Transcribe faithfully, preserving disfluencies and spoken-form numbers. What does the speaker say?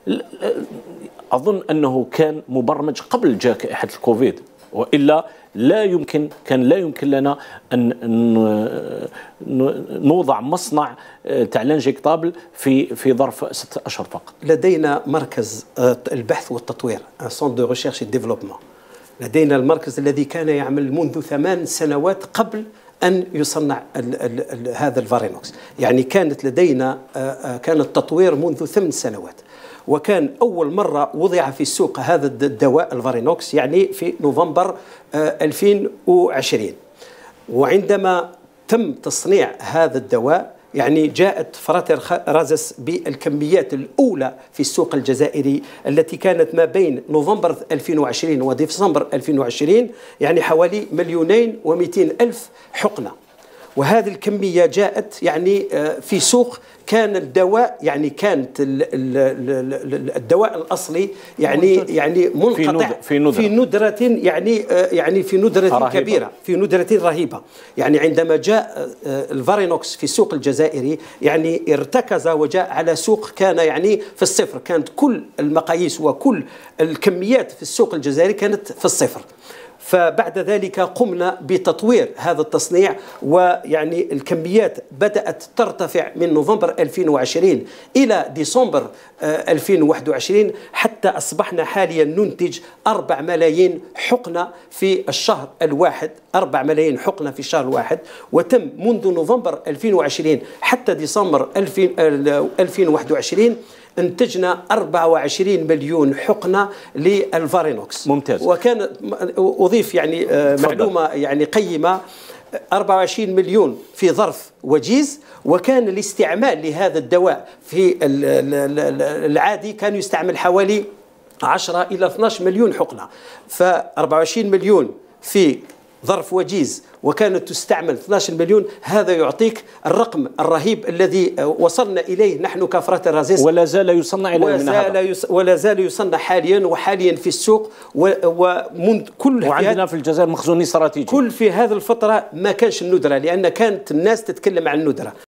أظن أنه كان مبرمج قبل جائحة الكوفيد، وإلا لا يمكن كان لا يمكن لنا أن نوضع مصنع تاع لانجيكتابل في في ظرف ستة أشهر فقط. لدينا مركز البحث والتطوير، ان سونتر دو ريشيرش اي ديفلوبمون. لدينا المركز الذي كان يعمل منذ ثمان سنوات قبل أن يصنع ال ال ال هذا الفارينوكس. يعني كانت لدينا كان التطوير منذ ثمان سنوات، وكان أول مرة وضع في السوق هذا الدواء الفارينوكس يعني في نوفمبر ألفين وعشرين. وعندما تم تصنيع هذا الدواء يعني جاءت فراتر رازس بالكميات الأولى في السوق الجزائري التي كانت ما بين نوفمبر ألفين وعشرين وديسمبر ألفين وعشرين، يعني حوالي مليونين ومئتين ألف حقنة. وهذه الكمية جاءت يعني في سوق كان الدواء يعني كانت الدواء الأصلي يعني يعني منقطع في ندرة, في ندرة يعني يعني في ندرة رهيبة. كبيرة، في ندرة رهيبة. يعني عندما جاء الفارينوكس في السوق الجزائري يعني ارتكز وجاء على سوق كان يعني في الصفر، كانت كل المقاييس وكل الكميات في السوق الجزائري كانت في الصفر. فبعد ذلك قمنا بتطوير هذا التصنيع، ويعني الكميات بدأت ترتفع من نوفمبر ألفين وعشرين إلى ديسمبر ألفين وواحد وعشرين، حتى أصبحنا حاليا ننتج أربع ملايين حقنة في الشهر الواحد، أربع ملايين حقنة في الشهر الواحد. وتم منذ نوفمبر ألفين وعشرين حتى ديسمبر ألفين وواحد وعشرين انتجنا أربعة وعشرين مليون حقنة للفارينوكس. ممتاز. وكان أضيف يعني معلومة يعني قيمة، أربعة وعشرين مليون في ظرف وجيز، وكان الاستعمال لهذا الدواء في العادي كان يستعمل حوالي عشرة إلى اثني عشر مليون حقنة. ف أربعة وعشرين مليون في ظرف وجيز وكانت تستعمل اثني عشر مليون، هذا يعطيك الرقم الرهيب الذي وصلنا إليه نحن كفراتر رازيس. ولا زال يصنع إلى ولا, يص... ولا زال يصنع حاليا وحاليا في السوق، ومنذ كل وعندنا في الجزائر مخزون استراتيجي. كل في هذه الفترة ما كانش الندرة، لأن كانت الناس تتكلم عن الندرة.